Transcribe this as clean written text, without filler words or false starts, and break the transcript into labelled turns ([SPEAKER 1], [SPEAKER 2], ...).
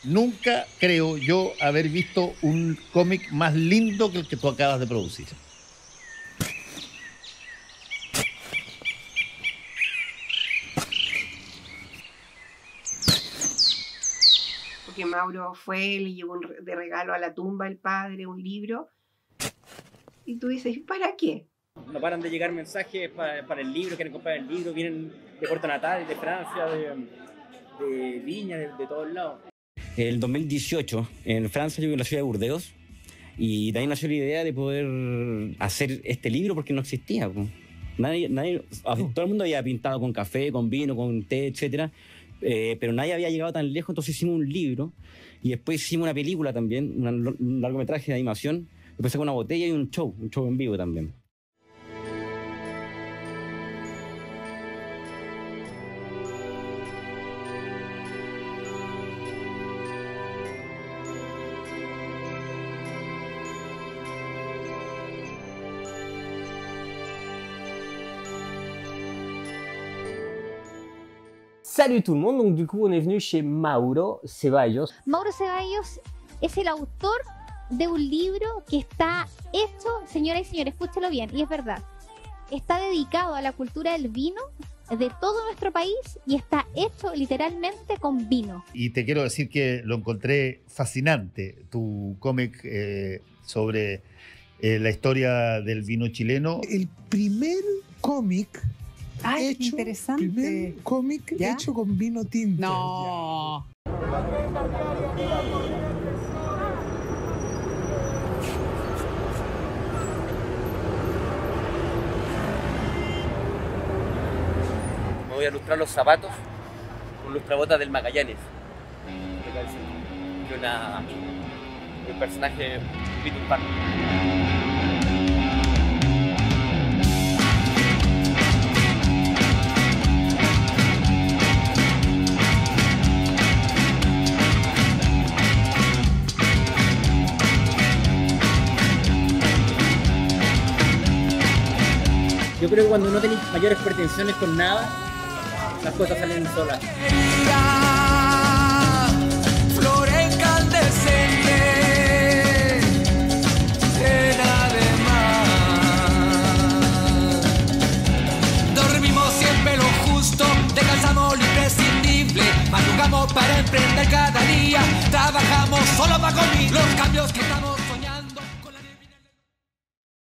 [SPEAKER 1] Nunca creo yo haber visto un cómic más lindo que el que tú acabas de producir.
[SPEAKER 2] Porque Mauro fue, le llevó de regalo a la tumba el padre un libro. Y tú dices, ¿para qué?
[SPEAKER 3] No paran de llegar mensajes para el libro, quieren comprar el libro, vienen de Puerto Natal, de Francia, de Viña, de todos lados.
[SPEAKER 4] El 2018, en Francia, yo vivo en la ciudad de Burdeos, y de ahí nació la idea de poder hacer este libro porque no existía. Todo el mundo había pintado con café, con vino, con té, etcétera, pero nadie había llegado tan lejos, entonces hicimos un libro, y después hicimos una película también, un largometraje de animación, después con una botella y un show en vivo también.
[SPEAKER 5] Salut tout le monde, donc du coup on est venu chez Mauro Ceballos.
[SPEAKER 6] Mauro Ceballos es el autor de un libro que está hecho, señoras y señores, escúchelo bien, y es verdad, está dedicado a la cultura del vino de todo nuestro país y está hecho literalmente con vino.
[SPEAKER 1] Y te quiero decir que lo encontré fascinante, tu cómic sobre la historia del vino chileno.
[SPEAKER 7] El primer cómic
[SPEAKER 8] Ay, interesante.
[SPEAKER 7] Primer cómic hecho con vino tinto.
[SPEAKER 8] No.
[SPEAKER 3] Me voy a lustrar los zapatos con lustrabotas del Magallanes. Y un personaje Peter Pan. Yo creo que cuando no tenéis mayores pretensiones con nada, las cosas salen solas.
[SPEAKER 9] Flor incandescente, llena de mar. Dormimos siempre lo justo, descansamos lo imprescindible. Madrugamos para emprender cada día, trabajamos solo para conmigo. Los cambios que estamos